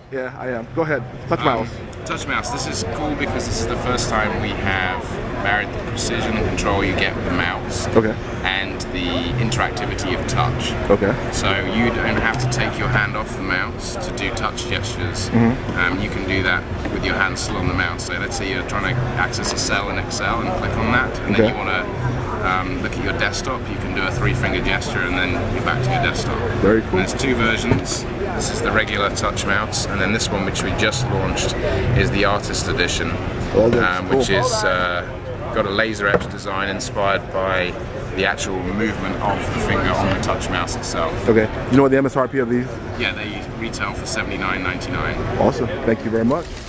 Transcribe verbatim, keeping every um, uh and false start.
Yeah, I am. Go ahead. Touch Um, mouse. Touch mouse. This is cool because this is the first time we have married the precision and control you get with the mouse Okay. and the interactivity of touch. Okay. So you don't have to take your hand off the mouse to do touch gestures. Mm-hmm. um, you can do that with your hand still on the mouse. So let's say you're trying to access a cell in Excel and click on that, and Okay. then you want to um, look at your desktop, you can do a three finger gesture and then you're back to your desktop. Very cool. And there's two versions. This is the regular touch mouse, and then this one which we just launched is the Artist Edition, Oh, that's um, cool. which is uh, got a laser etched design inspired by the actual movement of the finger on the touch mouse itself. Okay. You know what the M S R P of these? Yeah, they retail for seventy-nine ninety-nine. Awesome. Thank you very much.